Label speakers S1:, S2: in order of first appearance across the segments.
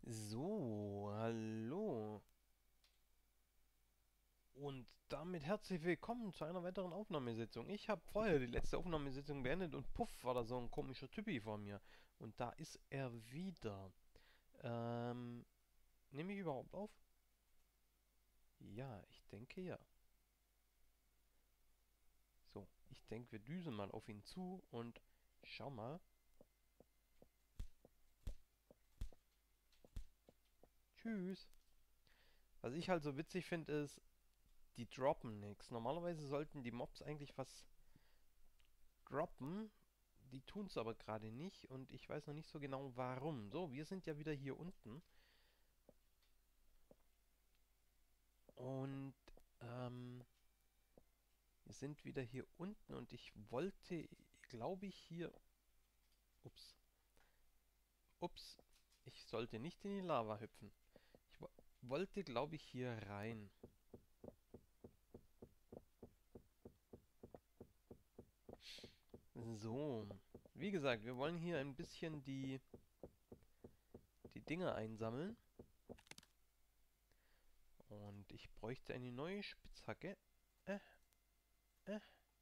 S1: So, hallo und damit herzlich willkommen zu einer weiteren Aufnahmesitzung. Ich habe vorher die letzte Aufnahmesitzung beendet und puff, war da so ein komischer Typi vor mir. Und da ist er wieder. Ähm, Nehme ich überhaupt auf? Ja, ich denke ja. So, ich denke, wir düsen mal auf ihn zu und schau mal. Tschüss. Was ich halt so witzig finde, ist, die droppen nichts. Normalerweise sollten die Mobs eigentlich was droppen. Die tun es aber gerade nicht und ich weiß noch nicht so genau warum. So, wir sind ja wieder hier unten und ähm, wir sind wieder hier unten und ich wollte, glaube ich, hier... Ups, ups, ich sollte nicht in die Lava hüpfen. Ich wollte, glaube ich, hier rein. So, wie gesagt, wir wollen hier ein bisschen die Dinge einsammeln und ich bräuchte eine neue Spitzhacke. Äh, äh,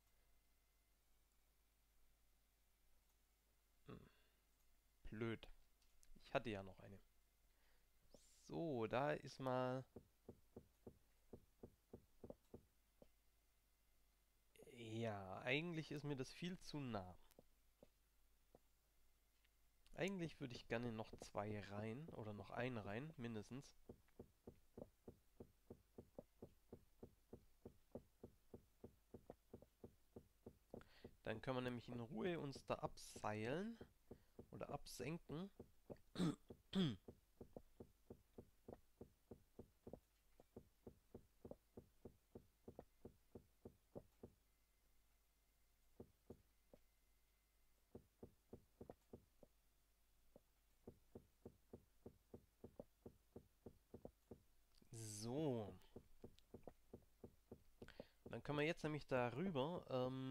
S1: hm, blöd. Ich hatte ja noch eine. So, da ist mal... Ja, eigentlich ist mir das viel zu nah. Eigentlich würde ich gerne noch zwei rein, oder noch einen rein, mindestens. Dann können wir nämlich in Ruhe uns da abseilen oder absenken. So, dann können wir jetzt nämlich darüber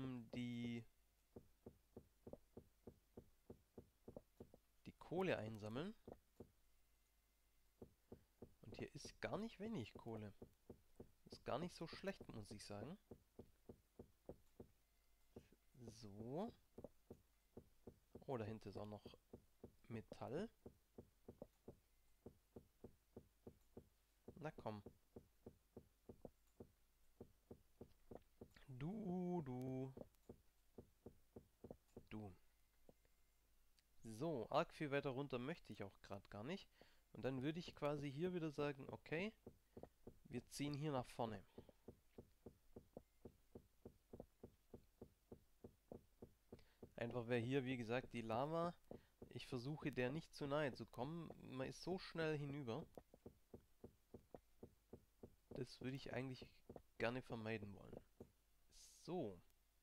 S1: die Kohle einsammeln. Und hier ist gar nicht wenig Kohle. Ist gar nicht so schlecht, muss ich sagen. So. Oh, dahinter ist auch noch Metall. Na komm. Du. Du. So, arg viel weiter runter möchte ich auch gerade gar nicht. Und dann würde ich quasi hier wieder sagen, okay, wir ziehen hier nach vorne. Einfach weil hier, wie gesagt, die Lava, ich versuche der nicht zu nahe zu kommen. Man ist so schnell hinüber. Das würde ich eigentlich gerne vermeiden wollen. So,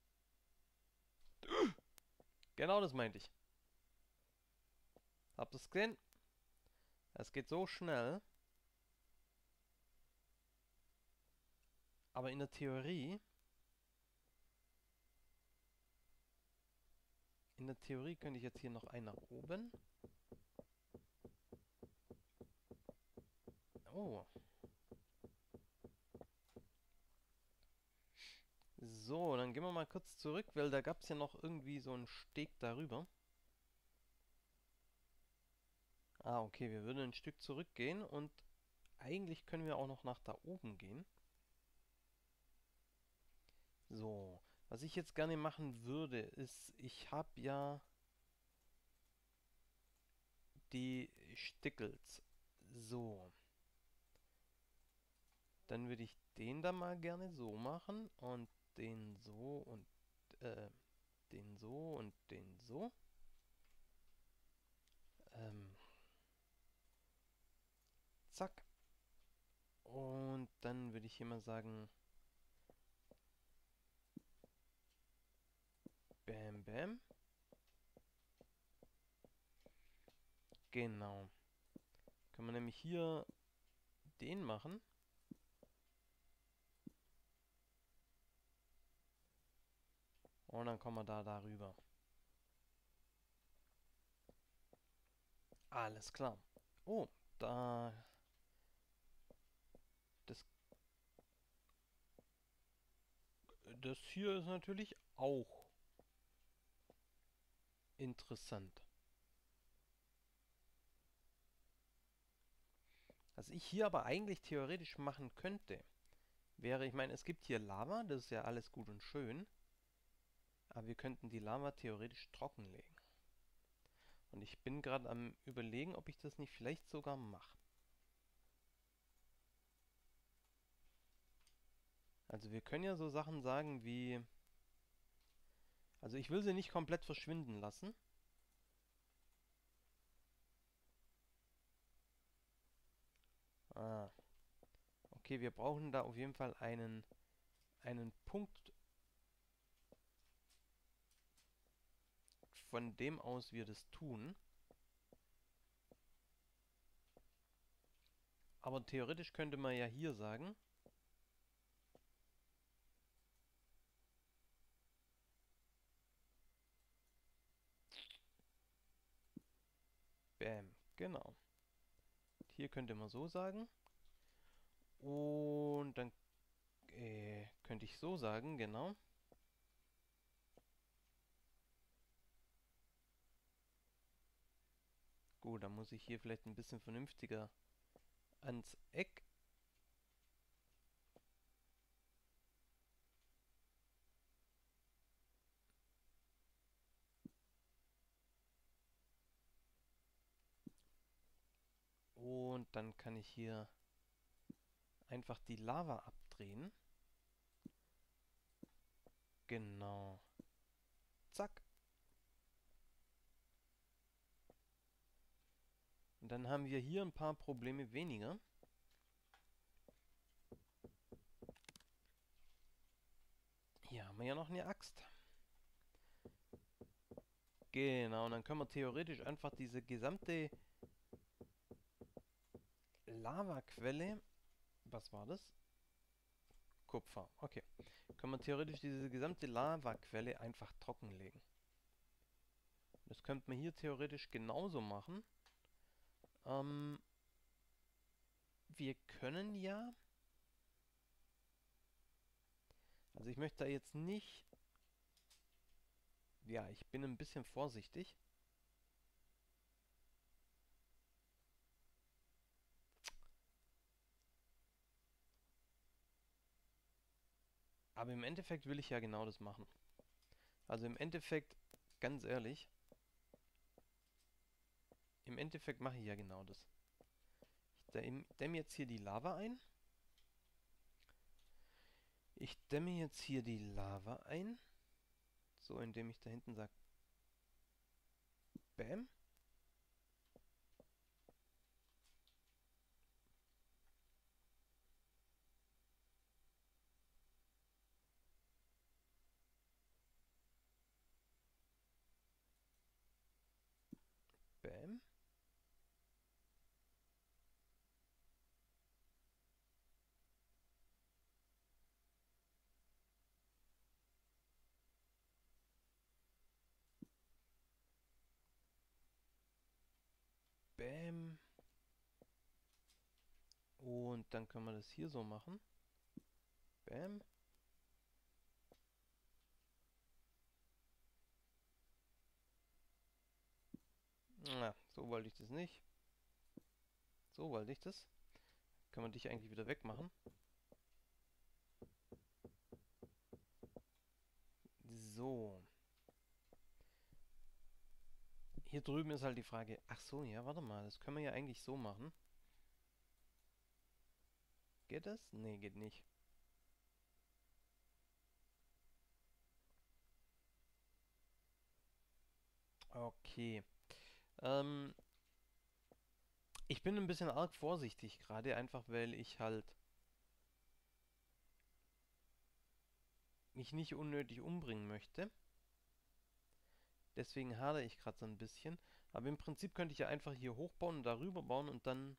S1: genau das meinte ich. Habt ihr es gesehen? Es geht so schnell. Aber in der Theorie könnte ich jetzt hier noch einen nach oben. Oh. So, dann gehen wir mal kurz zurück, weil da gab es ja noch irgendwie so einen Steg darüber. Ah, okay, wir würden ein Stück zurückgehen und eigentlich können wir auch noch nach da oben gehen. So, was ich jetzt gerne machen würde, ist, ich habe ja die Stickels. So, dann würde ich den da mal gerne so machen und den so und äh, den so und den so. Ähm, Zack. Und dann würde ich hier mal sagen, Bam, Bam. Genau. Können wir nämlich hier den machen. Und dann kommen wir da darüber. Alles klar. Oh, da... Das, das hier ist natürlich auch interessant. Was ich hier aber eigentlich theoretisch machen könnte, wäre, ich meine, es gibt hier Lava, das ist ja alles gut und schön, aber wir könnten die Lava theoretisch trockenlegen. Und ich bin gerade am Überlegen, ob ich das nicht vielleicht sogar mache. Also wir können ja so Sachen sagen wie... Also ich will sie nicht komplett verschwinden lassen. Ah, okay, wir brauchen da auf jeden Fall einen Punkt, von dem aus wir das tun. Aber theoretisch könnte man ja hier sagen, bam, genau. Hier könnte man so sagen. Und dann könnte ich so sagen, genau. Gut, dann muss ich hier vielleicht ein bisschen vernünftiger ans Eck. Und dann kann ich hier einfach die Lava abdrehen. Genau. Zack. Und dann haben wir hier ein paar Probleme weniger. Hier haben wir ja noch eine Axt. Genau, und dann können wir theoretisch einfach diese gesamte Lavaquelle... Was war das? Kupfer, okay. Können wir theoretisch diese gesamte Lavaquelle einfach trockenlegen. Das könnte man hier theoretisch genauso machen. Ähm, wir können ja... Also ich möchte da jetzt nicht... Ja, ich bin ein bisschen vorsichtig. Aber im Endeffekt will ich ja genau das machen. Also im Endeffekt, ganz ehrlich, im Endeffekt mache ich ja genau das. Ich dämme jetzt hier die Lava ein. Ich dämme jetzt hier die Lava ein. So, indem ich da hinten sage, Bam. Bam. Bam. Und dann können wir das hier so machen. Bam. Na, so wollte ich das nicht. So wollte ich das. Können wir dich eigentlich wieder wegmachen. So. Hier drüben ist halt die Frage. Ach so, ja, warte mal. Das können wir ja eigentlich so machen. Geht das? Nee, geht nicht. Okay. Ähm, ich bin ein bisschen arg vorsichtig gerade, einfach weil ich halt mich nicht unnötig umbringen möchte. Deswegen hadere ich gerade so ein bisschen. Aber im Prinzip könnte ich ja einfach hier hochbauen und darüber bauen und dann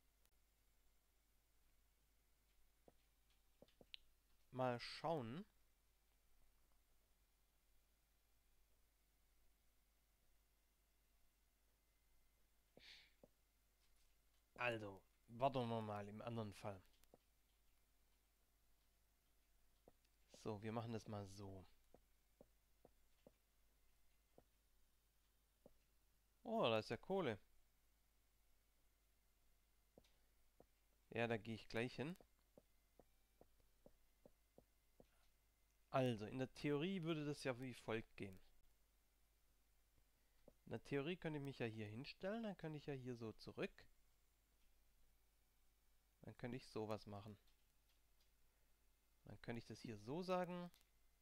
S1: mal schauen. Also, Warten wir mal im anderen Fall. So, wir machen das mal so. Oh, da ist ja Kohle. Ja, da gehe ich gleich hin. Also, in der Theorie würde das ja wie folgt gehen. In der Theorie könnte ich mich ja hier hinstellen, dann könnte ich ja hier so zurück. Dann könnte ich sowas machen. Dann könnte ich das hier so sagen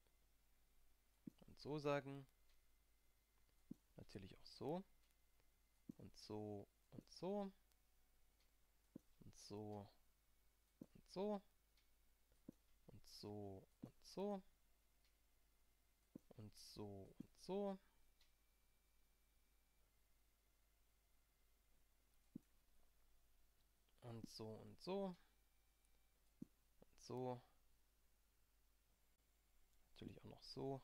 S1: und so sagen. Natürlich auch so und so und so und so und so und so und so und so und so und so und so und so. Natürlich auch noch so.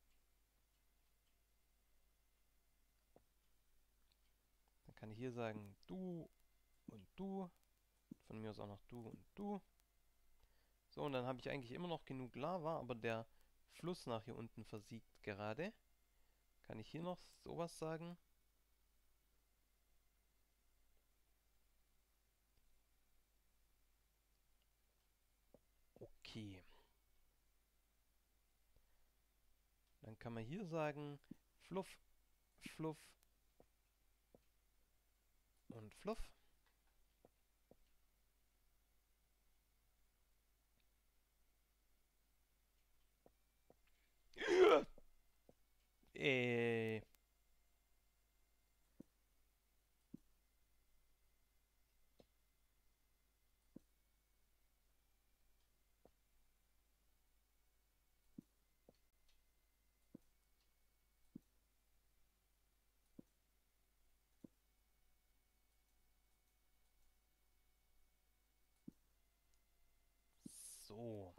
S1: Dann kann ich hier sagen du und du. Von mir aus auch noch du und du. So, und dann habe ich eigentlich immer noch genug Lava, aber der Fluss nach hier unten versiegt gerade. Kann ich hier noch sowas sagen? Okay. Dann kann man hier sagen Fluff, Fluff und Fluff. Äh, so.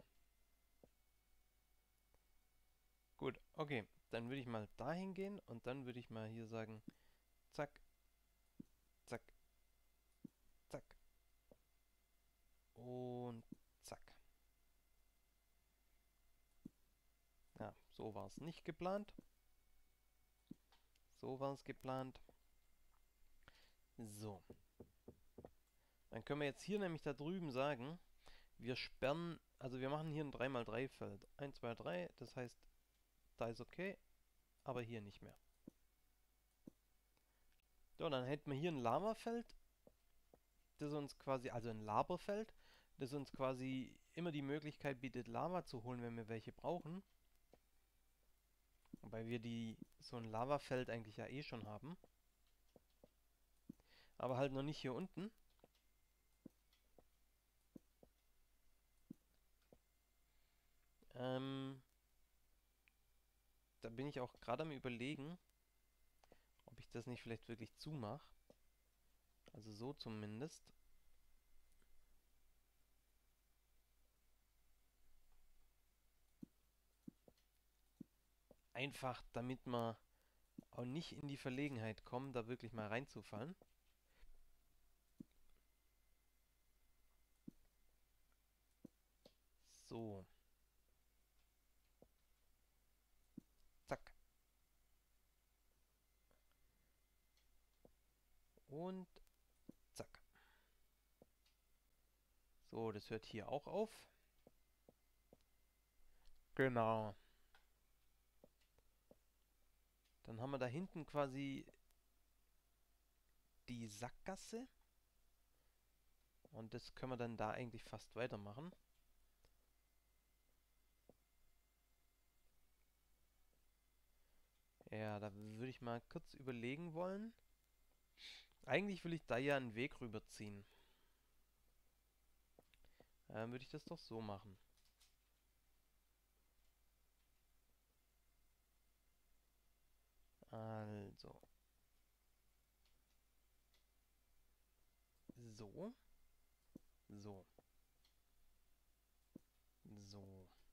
S1: Gut, okay. Dann würde ich mal dahin gehen und dann würde ich mal hier sagen, zack, zack, zack und zack. Ja, so war es nicht geplant. So war es geplant. So. Dann können wir jetzt hier nämlich da drüben sagen, wir sperren, also wir machen hier ein 3x3 Feld. 1, 2, 3, das heißt, da ist okay, aber hier nicht mehr. So, dann hätten wir hier ein Lavafeld, das uns quasi, also ein Laberfeld, das uns quasi immer die Möglichkeit bietet, Lava zu holen, wenn wir welche brauchen. Wobei wir so ein Lavafeld eigentlich ja eh schon haben. Aber halt noch nicht hier unten. Ähm, Da bin ich auch gerade am Überlegen, ob ich das nicht vielleicht wirklich zumache. Also so zumindest. Einfach damit man auch nicht in die Verlegenheit kommen, da wirklich mal reinzufallen. So, zack. Und zack. So, das hört hier auch auf. Genau. Dann haben wir da hinten quasi die Sackgasse. Und das können wir dann da eigentlich fast weitermachen. Ja, da würde ich mal kurz überlegen wollen. Eigentlich will ich da ja einen Weg rüberziehen. Dann würde ich das doch so machen. Also, so, so, so,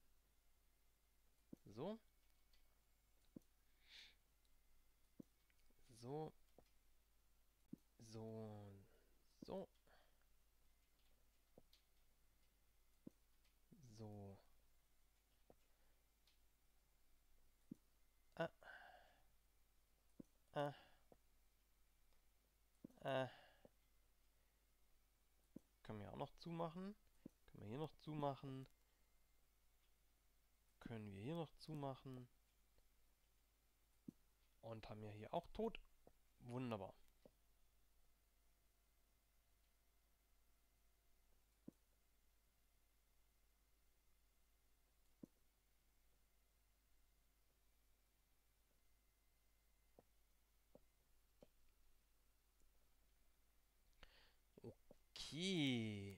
S1: so, so, so, so Äh, äh. Können wir auch noch zumachen. Können wir hier noch zumachen. Können wir hier noch zumachen. Und haben wir hier auch tot. Wunderbar. Okay.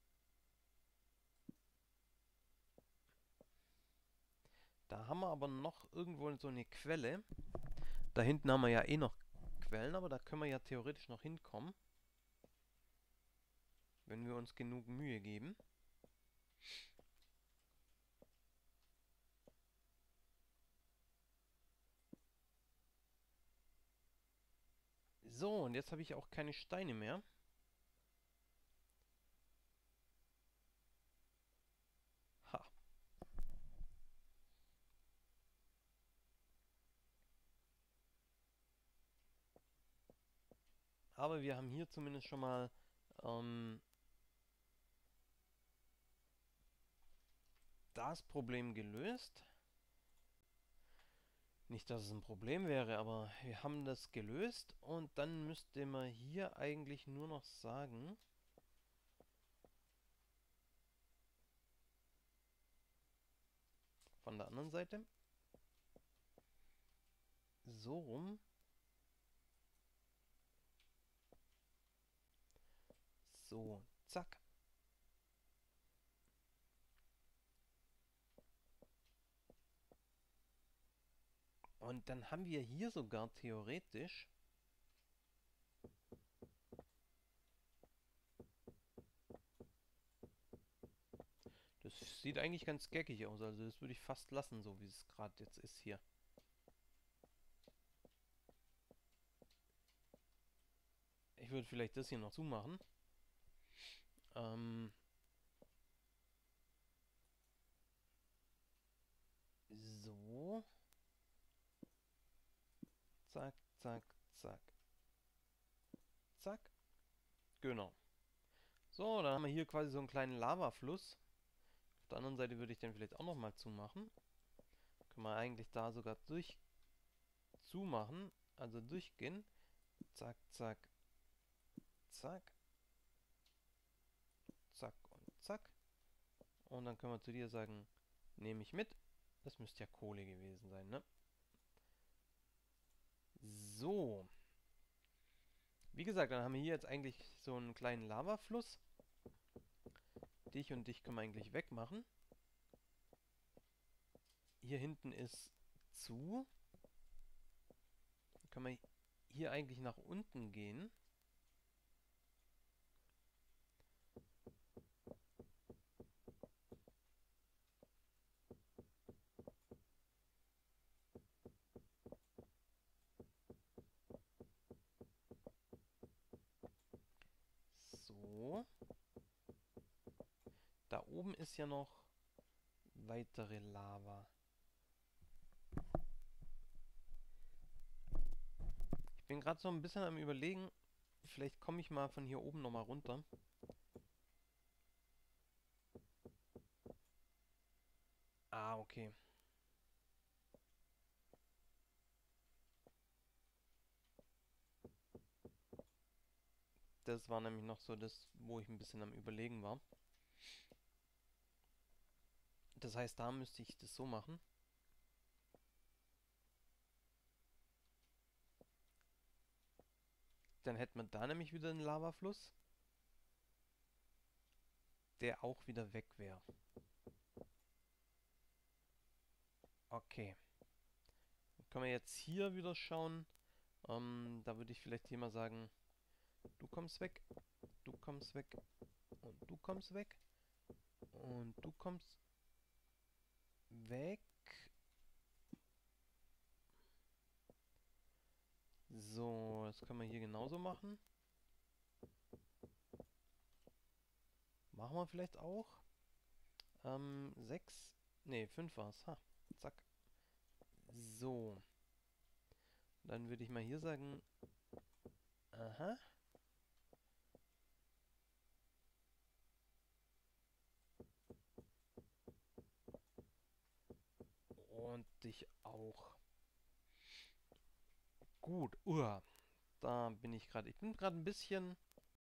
S1: Da haben wir aber noch irgendwo so eine Quelle. Da hinten haben wir ja eh noch Quellen, aber da können wir ja theoretisch noch hinkommen. Wenn wir uns genug Mühe geben. So, und jetzt habe ich auch keine Steine mehr. Ha. Aber wir haben hier zumindest schon mal das Problem gelöst. Nicht, dass es ein Problem wäre, aber wir haben das gelöst. Und dann müsste man hier eigentlich nur noch sagen... Von der anderen Seite. So rum. So, zack. Und dann haben wir hier sogar theoretisch... Das sieht eigentlich ganz geckig aus, also das würde ich fast lassen, so wie es gerade jetzt ist hier. Ich würde vielleicht das hier noch zumachen. So. Zack, zack, zack. Zack. Genau. So, dann haben wir hier quasi so einen kleinen Lavafluss. Auf der anderen Seite würde ich den vielleicht auch nochmal zumachen. Können wir eigentlich da sogar durch zumachen. Also durchgehen. Zack, zack, zack. Zack und zack. Und dann können wir zu dir sagen, nehme ich mit. Das müsste ja Kohle gewesen sein, ne? So. Wie gesagt, dann haben wir hier jetzt eigentlich so einen kleinen Lavafluss. Dich und dich können wir eigentlich wegmachen. Hier hinten ist zu. Dann können wir hier eigentlich nach unten gehen. So. Da oben ist ja noch weitere Lava. Ich bin gerade so ein bisschen am Überlegen, vielleicht komme ich mal von hier oben nochmal runter. Ah, okay. Das war nämlich noch so das, wo ich ein bisschen am Überlegen war. Das heißt, da müsste ich das so machen. Dann hätte man da nämlich wieder einen Lavafluss, der auch wieder weg wäre. Okay. Dann können wir jetzt hier wieder schauen. Da würde ich vielleicht hier mal sagen, du kommst weg, du kommst weg und du kommst weg und du kommst weg. So, das können wir hier genauso machen. Machen wir vielleicht auch. 6, ne, 5 war es. Ha, zack. So. Dann würde ich mal hier sagen, aha. Und dich auch. Gut, da bin ich gerade. Ich bin gerade ein bisschen